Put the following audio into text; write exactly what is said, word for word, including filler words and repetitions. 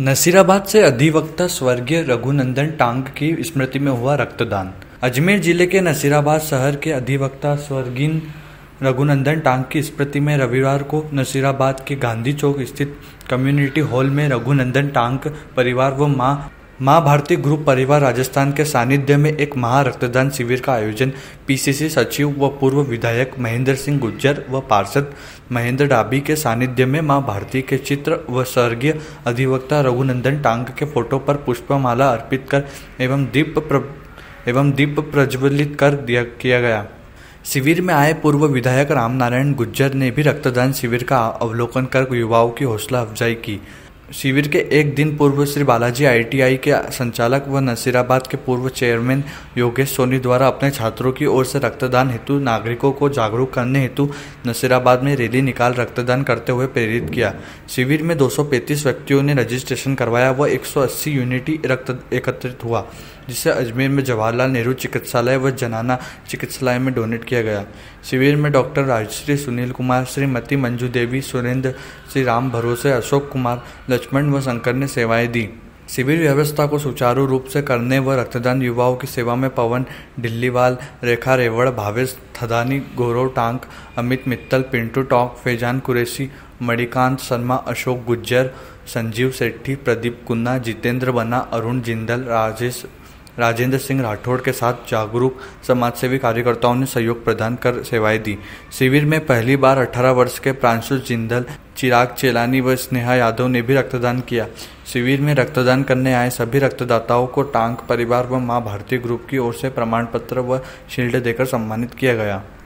नसीराबाद से अधिवक्ता स्वर्गीय रघुनंदन टांग की स्मृति में हुआ रक्तदान। अजमेर जिले के नसीराबाद शहर के अधिवक्ता स्वर्गीय रघुनंदन टांग की स्मृति में रविवार को नसीराबाद के गांधी चौक स्थित कम्युनिटी हॉल में रघुनंदन टांग परिवार व मां मां भारती ग्रुप परिवार राजस्थान के सानिध्य में एक महा रक्तदान शिविर का आयोजन पीसीसी सचिव व पूर्व विधायक महेंद्र सिंह गुज्जर व पार्षद महेंद्र डाबी के सानिध्य में मां भारती के चित्र व स्वर्गीय अधिवक्ता रघुनंदन टांग के फोटो पर पुष्पमाला अर्पित कर एवं दीप प्र, एवं दीप प्रज्वलित कर दिया किया गया। शिविर में आए पूर्व विधायक रामनारायण गुज्जर ने भी रक्तदान शिविर का अवलोकन कर युवाओं की हौसला अफजाई की। शिविर के एक दिन पूर्व श्री बालाजी आईटीआई के संचालक व नसीराबाद के पूर्व चेयरमैन योगेश सोनी द्वारा अपने छात्रों की ओर से रक्तदान हेतु नागरिकों को जागरूक करने हेतु नसीराबाद में रैली निकाल रक्तदान करते हुए प्रेरित किया। शिविर में दो सौ पैंतीस व्यक्तियों ने रजिस्ट्रेशन करवाया व एक सौ अस्सी यूनिटी रक्त एकत्रित हुआ, जिसे अजमेर में जवाहरलाल नेहरू चिकित्सालय व जनाना चिकित्सालय में डोनेट किया गया। शिविर में डॉक्टर राजश्री सुनील कुमार, श्रीमती मंजू देवी, सुरेंद्र, श्री राम भरोसे, अशोक कुमार, लक्ष्मण व शंकर ने सेवाएं दी। शिविर व्यवस्था को सुचारू रूप से करने व रक्तदान युवाओं की सेवा में पवन डिल्लीवाल, रेखा रेवड़, भावेश थदानी, गौरव टांग, अमित मित्तल, पिंटू टॉक, फैजान कुरैशी, मणिकांत शर्मा, अशोक गुज्जर, संजीव सेठी, प्रदीप कुन्ना, जितेंद्र बना, अरुण जिंदल, राजेश राजेंद्र सिंह राठौड़ के साथ जागरूक समाजसेवी कार्यकर्ताओं ने सहयोग प्रदान कर सेवाएं दी। शिविर में पहली बार अठारह वर्ष के प्रांशु जिंदल, चिराग चेलानी व स्नेहा यादव ने भी रक्तदान किया। शिविर में रक्तदान करने आए सभी रक्तदाताओं को टांग परिवार व मां भारती ग्रुप की ओर से प्रमाण पत्र व शील्ड देकर सम्मानित किया गया।